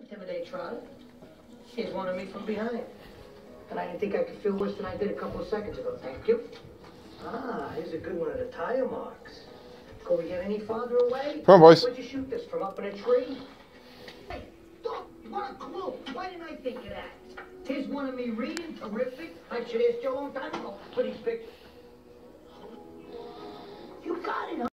Intimidate Trotter. Here's one of me from behind. And I didn't think I could feel worse than I did a couple of seconds ago. Thank you. Ah, here's a good one of the tire marks. Can we get any farther away? Come on, boys. Where'd you shoot this, from up in a tree? Hey, Doc, what a clue. Why didn't I think of that? Here's one of me reading, terrific. I should ask you a long time ago for these pictures. You got it, huh?